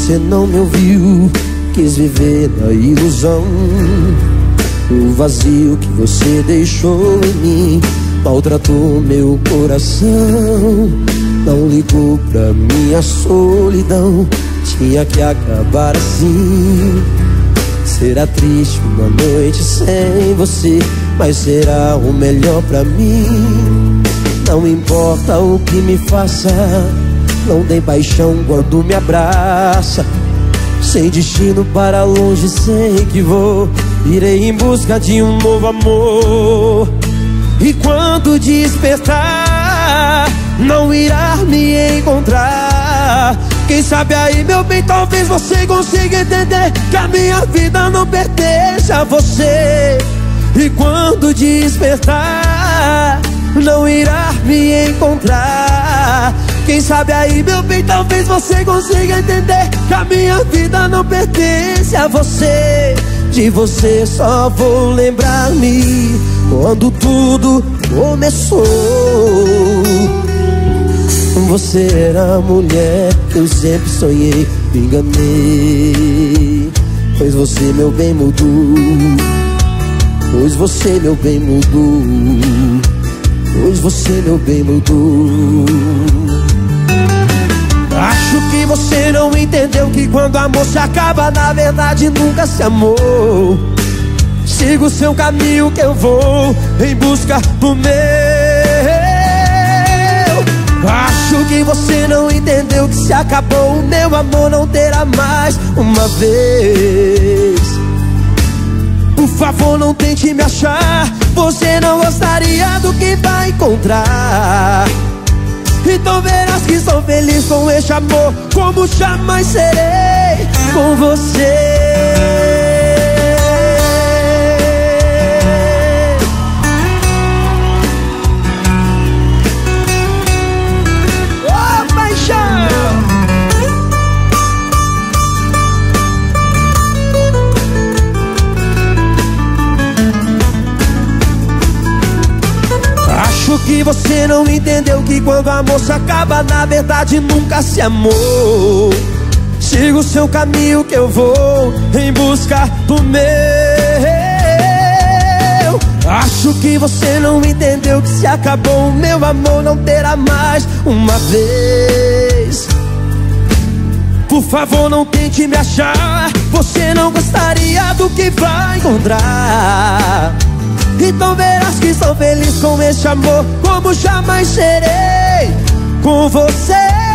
você não me ouviu, quis viver na ilusão. O vazio que você deixou em mim maltratou meu coração. Não ligou pra minha solidão, tinha que acabar assim. Será triste uma noite sem você, mas será o melhor pra mim. Não importa o que me faça, não tem paixão quando me abraça. Sem destino para longe sei que vou, irei em busca de um novo amor. E quando despertar, não irá me encontrar. Quem sabe aí, meu bem, talvez você consiga entender que a minha vida não pertence a você. E quando despertar, não irá me encontrar. Quem sabe aí, meu bem, talvez você consiga entender que a minha vida não pertence a você. De você só vou lembrar-me quando tudo começou. Você era a mulher que eu sempre sonhei, me enganei. Pois você, meu bem, mudou. Pois você, meu bem, mudou. Pois você, meu bem, mudou. Acho que você não entendeu que quando amor se acaba, na verdade nunca se amou. Siga o seu caminho que eu vou em busca do meu. Acho que você não entendeu que se acabou o meu amor, não terá mais uma vez. Por favor, não tente me achar, você não gostaria do que vai encontrar. Então verás que sou feliz com este amor, como jamais serei com você. Acho que você não entendeu que quando o amor se acaba, na verdade nunca se amou. Siga o seu caminho que eu vou em busca do meu. Acho que você não entendeu que se acabou o meu amor, não terá mais uma vez. Por favor, não tente me achar, você não gostaria do que vai encontrar. Então verás que sou feliz com este amor, como jamais serei com você.